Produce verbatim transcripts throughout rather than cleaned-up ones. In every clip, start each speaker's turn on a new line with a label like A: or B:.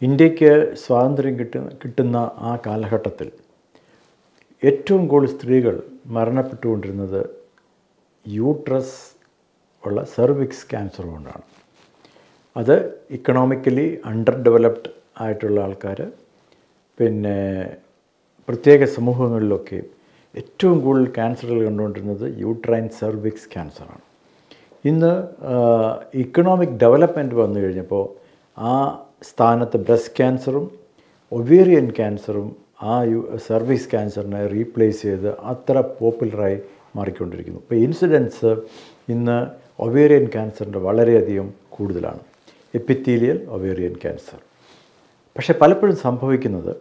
A: ഇന്ത്യക്ക് സ്വാതന്ത്ര്യം കിട്ടുന്ന കിട്ടുന്ന ആ കാലഘട്ടത്തിൽ ഏറ്റവും കൂടുതൽ സ്ത്രീകൾ മരണപ്പെട്ടുകൊണ്ടിരുന്നത് യൂട്രസ് ഉള്ള സെർവിക്സ് ക്യാൻസർ കൊണ്ടാണ്. അത് ഇക്കണോമിക്കലി അണ്ടർ ഡെവലപ്ഡ് ആയിട്ടുള്ള ആൾക്കാർ, പിന്നെ പ്രത്യേക സമൂഹങ്ങളിലൊക്കെ ഏറ്റവും കൂടുതൽ ക്യാൻസറുകൾ കണ്ടുകൊണ്ടിരുന്നത് യൂട്രൈൻ സെർവിക്സ് ക്യാൻസറാണ്. ഇന്ന് ഇക്കണോമിക് ഡെവലപ്മെൻറ്റ് വന്നു കഴിഞ്ഞപ്പോൾ ആ സ്ഥാനത്ത് ബ്രസ്റ്റ് ക്യാൻസറും ഒവേറിയൻ ക്യാൻസറും ആ യു സെർവിക്സ് ക്യാൻസറിനെ റീപ്ലേസ് ചെയ്ത് അത്ര പോപ്പുലറായി മാറിക്കൊണ്ടിരിക്കുന്നു. ഇപ്പോൾ ഇൻസിഡൻസ് ഇന്ന് ഒവേറിയൻ ക്യാൻസറിൻ്റെ വളരെയധികം കൂടുതലാണ്, എപ്പിത്തീലിയൽ ഒവേറിയൻ ക്യാൻസർ. പക്ഷേ പലപ്പോഴും സംഭവിക്കുന്നത്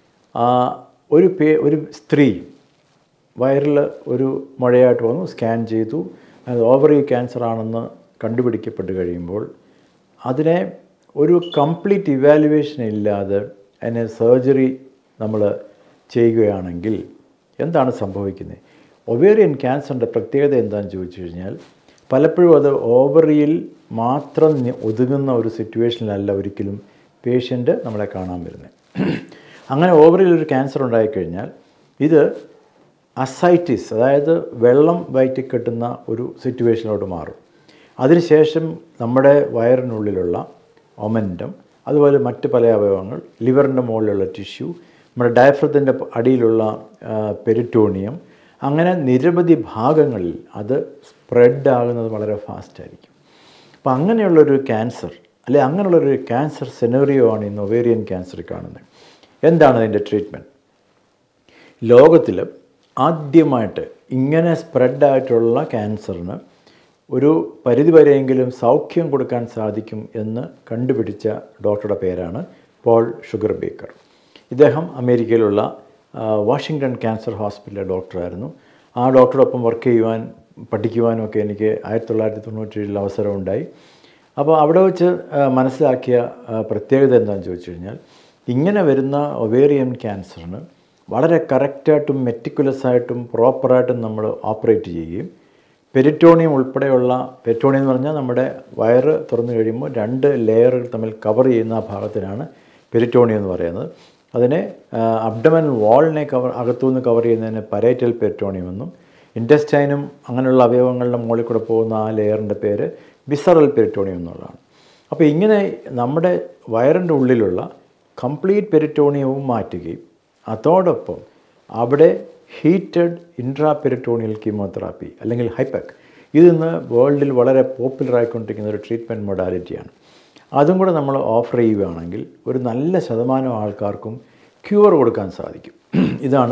A: ഒരു പേ ഒരു സ്ത്രീ വയറിൽ ഒരു മുഴയായിട്ട് വന്നു, സ്കാൻ ചെയ്തു, അത് ഓവറി ക്യാൻസർ ആണെന്ന് കണ്ടുപിടിക്കപ്പെട്ട് കഴിയുമ്പോൾ അതിനെ ഒരു കംപ്ലീറ്റ് ഇവാലുവേഷൻ ഇല്ലാതെ അതിനെ സർജറി നമ്മൾ ചെയ്യുകയാണെങ്കിൽ എന്താണ് സംഭവിക്കുന്നത്? ഒവേറിയൻ ക്യാൻസറിൻ്റെ പ്രത്യേകത എന്താണെന്ന് ചോദിച്ചു കഴിഞ്ഞാൽ പലപ്പോഴും അത് ഓവറിയിൽ മാത്രം ഒതുങ്ങുന്ന ഒരു സിറ്റുവേഷനിലല്ല ഒരിക്കലും പേഷ്യൻ്റ് നമ്മളെ കാണാൻ വരുന്നത്. അങ്ങനെ ഓവറിയിൽ ഒരു ക്യാൻസർ ഉണ്ടായിക്കഴിഞ്ഞാൽ ഇത് അസൈറ്റിസ്, അതായത് വെള്ളം വയറ്റി കെട്ടുന്ന ഒരു സിറ്റുവേഷനിലോട്ട് മാറും. അതിനുശേഷം നമ്മുടെ വയറിനുള്ളിലുള്ള ഒമൻറ്റം, അതുപോലെ മറ്റ് പല അവയവങ്ങൾ, ലിവറിൻ്റെ മുകളിലുള്ള ടിഷ്യൂ, നമ്മുടെ ഡയഫ്രത്തിൻ്റെ അടിയിലുള്ള പെരിറ്റോണിയം, അങ്ങനെ നിരവധി ഭാഗങ്ങളിൽ അത് സ്പ്രെഡ് ആകുന്നത് വളരെ ഫാസ്റ്റായിരിക്കും. അപ്പോൾ അങ്ങനെയുള്ളൊരു ക്യാൻസർ, അല്ലെ അങ്ങനെയുള്ളൊരു ക്യാൻസർ സെനറിയോ ആണ് ഇന്ന് ഒവേറിയൻ ക്യാൻസർ കാണുന്നത്. എന്താണ് അതിൻ്റെ ട്രീറ്റ്മെൻറ്റ്? ലോകത്തിൽ ആദ്യമായിട്ട് ഇങ്ങനെ സ്പ്രെഡായിട്ടുള്ള ക്യാൻസറിന് ഒരു പരിധിവരെയെങ്കിലും സൗഖ്യം കൊടുക്കാൻ സാധിക്കും എന്ന് കണ്ടുപിടിച്ച ഡോക്ടറുടെ പേരാണ് പോൾ ഷുഗർ ബേക്കർ. ഇദ്ദേഹം അമേരിക്കയിലുള്ള വാഷിങ്ടൺ ക്യാൻസർ ഹോസ്പിറ്റലിലെ ഡോക്ടറായിരുന്നു. ആ ഡോക്ടറോടൊപ്പം വർക്ക് ചെയ്യുവാൻ പഠിക്കുവാനും ഒക്കെ എനിക്ക് ആയിരത്തി തൊള്ളായിരത്തി തൊണ്ണൂറ്റി ഏഴിൽ അവസരം ഉണ്ടായി. അപ്പോൾ അവിടെ വെച്ച് മനസ്സിലാക്കിയ പ്രത്യേകത എന്താണെന്ന് ചോദിച്ചു കഴിഞ്ഞാൽ ഇങ്ങനെ വരുന്ന ഒവേറിയൻ ക്യാൻസറിന് വളരെ കറക്റ്റായിട്ടും മെറ്റിക്കുലസായിട്ടും പ്രോപ്പറായിട്ടും നമ്മൾ ഓപ്പറേറ്റ് ചെയ്യുകയും പെരിറ്റോണിയം ഉൾപ്പെടെയുള്ള, പെരിറ്റോണിയം എന്ന് പറഞ്ഞാൽ നമ്മുടെ വയറ് തുറന്നു കഴിയുമ്പോൾ രണ്ട് ലെയറുകൾ തമ്മിൽ കവർ ചെയ്യുന്ന ആ ഭാഗത്തിനാണ് പെരിറ്റോണിയം എന്ന് പറയുന്നത്. അതിനെ അബ്ഡമൻ വാളിനെ കവർ അകത്തുനിന്ന് കവർ ചെയ്യുന്നതിന് പരേറ്റൽ പെരിറ്റോണിയം എന്നും, ഇൻറ്റസ്റ്റൈനും അങ്ങനെയുള്ള അവയവങ്ങളുടെ മുകളിൽ കൂടെ പോകുന്ന ആ ലെയറിൻ്റെ പേര് വിസറൽ പെരിറ്റോണിയം എന്നുള്ളതാണ്. അപ്പോൾ ഇങ്ങനെ നമ്മുടെ വയറിൻ്റെ ഉള്ളിലുള്ള കംപ്ലീറ്റ് പെരിറ്റോണിയവും മാറ്റുകയും അതോടൊപ്പം അവിടെ ഹീറ്റഡ് ഇൻട്രാ പെരിറ്റോണിയൽ കീമോതെറാപ്പി അല്ലെങ്കിൽ ഹൈപെക്, ഇതിന്ന് വേൾഡിൽ വളരെ പോപ്പുലറായിക്കൊണ്ടിരിക്കുന്ന ഒരു ട്രീറ്റ്മെൻറ്റ് മൊഡാലിറ്റിയാണ്. അതും കൂടെ നമ്മൾ ഓഫർ ചെയ്യുകയാണെങ്കിൽ ഒരു നല്ല ശതമാനം ആൾക്കാർക്കും ക്യൂർ കൊടുക്കാൻ സാധിക്കും. ഇതാണ്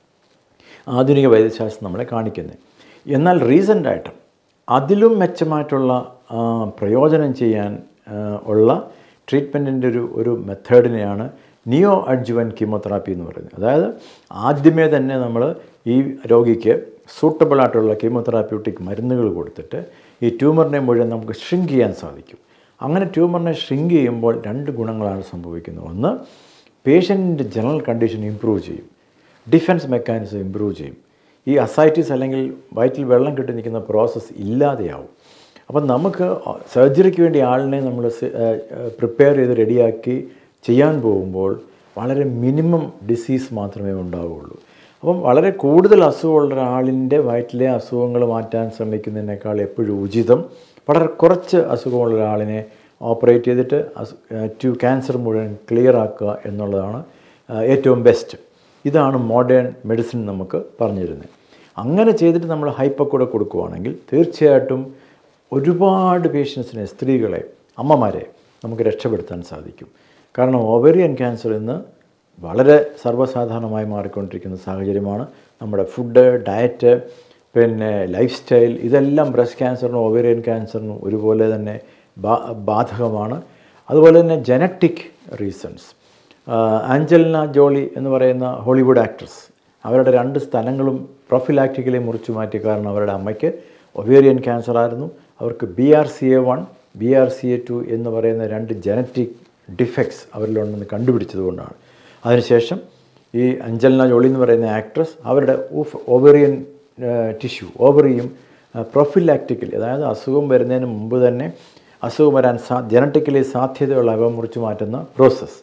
A: ആധുനിക വൈദ്യശാസ്ത്രം നമ്മളെ കാണിക്കുന്നത്. എന്നാൽ റീസെൻ്റായിട്ട് അതിലും മെച്ചമായിട്ടുള്ള പ്രയോജനം ചെയ്യാൻ ഉള്ള ട്രീറ്റ്മെൻറ്റിൻ്റെ ഒരു ഒരു മെത്തേഡിനെയാണ് നിയോ അഡ്ജുവൻ കീമോതെറാപ്പി എന്ന് പറയുന്നത്. അതായത് ആദ്യമേ തന്നെ നമ്മൾ ഈ രോഗിക്ക് സൂട്ടബിളായിട്ടുള്ള കീമോതെറാപ്യൂട്ടിക് മരുന്നുകൾ കൊടുത്തിട്ട് ഈ ട്യൂമറിനെ മുഴുവൻ നമുക്ക് ഷ്രിങ്ക് ചെയ്യാൻ സാധിക്കും. അങ്ങനെ ട്യൂമറിനെ ഷ്രിങ്ക് ചെയ്യുമ്പോൾ രണ്ട് ഗുണങ്ങളാണ് സംഭവിക്കുന്നത്. ഒന്ന്, പേഷ്യൻറ്റിൻ്റെ ജനറൽ കണ്ടീഷൻ ഇമ്പ്രൂവ് ചെയ്യും, ഡിഫെൻസ് മെക്കാനിസം ഇമ്പ്രൂവ് ചെയ്യും, ഈ അസൈറ്റിസ് അല്ലെങ്കിൽ വയറ്റിൽ വെള്ളം കെട്ടി നിൽക്കുന്ന പ്രോസസ്സ് ഇല്ലാതെയാവും. അപ്പം നമുക്ക് സർജറിക്ക് വേണ്ടി ആളിനെ നമ്മൾ പ്രിപ്പയർ ചെയ്ത് റെഡിയാക്കി ചെയ്യാൻ പോകുമ്പോൾ വളരെ മിനിമം ഡിസീസ് മാത്രമേ ഉണ്ടാവുകയുള്ളൂ. അപ്പം വളരെ കൂടുതൽ അസുഖമുള്ള ഒരാളിൻ്റെ വയറ്റിലെ അസുഖങ്ങൾ മാറ്റാൻ ശ്രമിക്കുന്നതിനേക്കാൾ എപ്പോഴും ഉചിതം വളരെ കുറച്ച് അസുഖമുള്ള ഒരാളിനെ ഓപ്പറേറ്റ് ചെയ്തിട്ട് അസു ടു ക്യാൻസർ മുഴുവൻ ക്ലിയർ ആക്കുക എന്നുള്ളതാണ് ഏറ്റവും ബെസ്റ്റ്. ഇതാണ് മോഡേൺ മെഡിസിൻ നമുക്ക് പറഞ്ഞു തരുന്നത്. അങ്ങനെ ചെയ്തിട്ട് നമ്മൾ ഹൈപ്പർ കൂടെ കൊടുക്കുകയാണെങ്കിൽ തീർച്ചയായിട്ടും ഒരുപാട് പേഷ്യൻസിനെ, സ്ത്രീകളെ, അമ്മമാരെ നമുക്ക് രക്ഷപ്പെടുത്താൻ സാധിക്കും. കാരണം ഓവേറിയൻ ക്യാൻസർ ഇന്ന് വളരെ സർവ്വസാധാരണമായി മാറിക്കൊണ്ടിരിക്കുന്ന സാഹചര്യമാണ്. നമ്മുടെ ഫുഡ്, ഡയറ്റ്, പിന്നെ ലൈഫ് സ്റ്റൈൽ, ഇതെല്ലാം ബ്രസ്റ്റ് ക്യാൻസറിനും ഓവേറിയൻ ക്യാൻസറിനും ഒരുപോലെ തന്നെ ബാധകമാണ്. അതുപോലെ തന്നെ ജനറ്റിക് റീസൺസ്. ആഞ്ചലിന ജോളി എന്ന് പറയുന്ന ഹോളിവുഡ് ആക്ട്രസ്, അവരുടെ രണ്ട് സ്ഥലങ്ങളും പ്രൊഫിലാക്റ്റിക്കലി മുറിച്ചു മാറ്റി. കാരണം അവരുടെ അമ്മയ്ക്ക് ഒവേറിയൻ ക്യാൻസർ ആയിരുന്നു. അവർക്ക് B R C A one, B R C A two എന്ന് പറയുന്ന രണ്ട് ജനറ്റിക് ഡിഫക്ട്സ് അവരിലുണ്ടെന്ന് കണ്ടുപിടിച്ചതുകൊണ്ടാണ്. അതിനുശേഷം ഈ അഞ്ചലിന ജോളി എന്ന് പറയുന്ന ആക്ട്രസ് അവരുടെ ഓവറിയൻ ടിഷ്യൂ, ഓവറിയും പ്രൊഫിലാക്റ്റിക്കലി, അതായത് അസുഖം വരുന്നതിന് മുമ്പ് തന്നെ അസുഖം വരാൻ സാ ജനറ്റിക്കലി സാധ്യതയുള്ള അവ മുറിച്ച് മാറ്റുന്ന പ്രോസസ്സ്,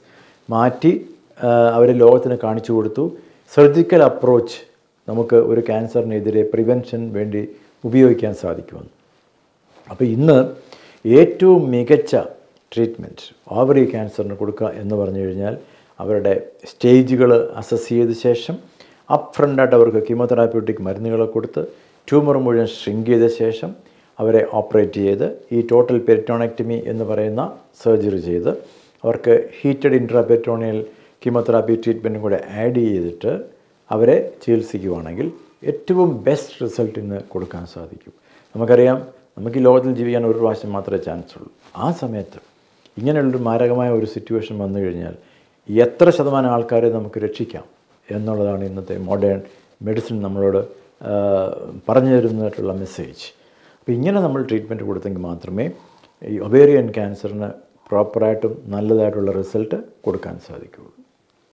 A: മാറ്റി അവരെ ലോകത്തിന് കാണിച്ചു കൊടുത്തു. സർജിക്കൽ അപ്രോച്ച് നമുക്ക് ഒരു ക്യാൻസറിനെതിരെ പ്രിവെൻഷൻ വേണ്ടി ഉപയോഗിക്കാൻ സാധിക്കുമെന്ന്. അപ്പോൾ ഇന്ന് ഏറ്റവും മികച്ച ട്രീറ്റ്മെൻറ്റ് ഓവറി ക്യാൻസറിന് കൊടുക്കുക എന്ന് പറഞ്ഞു കഴിഞ്ഞാൽ അവരുടെ സ്റ്റേജുകൾ അസസ് ചെയ്ത ശേഷം അപ്പ് ഫ്രണ്ടായിട്ട് അവർക്ക് കീമോതെറാപ്യൂട്ടിക് മരുന്നുകൾ കൊടുത്ത് ട്യൂമർ മുഴുവൻ ഷ്രിങ്ക് ചെയ്ത ശേഷം അവരെ ഓപ്പറേറ്റ് ചെയ്ത് ഈ ടോട്ടൽ പെരിറ്റോണക്ടമി എന്ന് പറയുന്ന സർജറി ചെയ്ത് അവർക്ക് ഹീറ്റഡ് ഇൻട്രാപെരിറ്റോണിയൽ കീമോതെറാപ്പി ട്രീറ്റ്മെൻറ്റും കൂടെ ആഡ് ചെയ്തിട്ട് അവരെ ചികിത്സിക്കുകയാണെങ്കിൽ ഏറ്റവും ബെസ്റ്റ് റിസൾട്ട് ഇന്ന് കൊടുക്കാൻ സാധിക്കും. നമുക്കറിയാം, നമുക്ക് ഈ ലോകത്തിൽ ജീവിക്കാൻ ഒരു പ്രാവശ്യം മാത്രമേ ചാൻസ് ഉള്ളൂ. ആ സമയത്ത് ഇങ്ങനെയുള്ളൊരു മാരകമായ ഒരു സിറ്റുവേഷൻ വന്നു കഴിഞ്ഞാൽ എത്ര ശതമാനം ആൾക്കാരെ നമുക്ക് രക്ഷിക്കാം എന്നുള്ളതാണ് ഇന്നത്തെ മോഡേൺ മെഡിസിൻ നമ്മളോട് പറഞ്ഞു തരുന്നതായിട്ടുള്ള മെസ്സേജ്. അപ്പോൾ ഇങ്ങനെ നമ്മൾ ട്രീറ്റ്മെൻറ്റ് കൊടുത്തെങ്കിൽ മാത്രമേ ഈ ഒവേറിയൻ ക്യാൻസറിന് പ്രോപ്പറായിട്ടും നല്ലതായിട്ടുള്ള റിസൾട്ട് കൊടുക്കാൻ സാധിക്കുകയുള്ളൂ.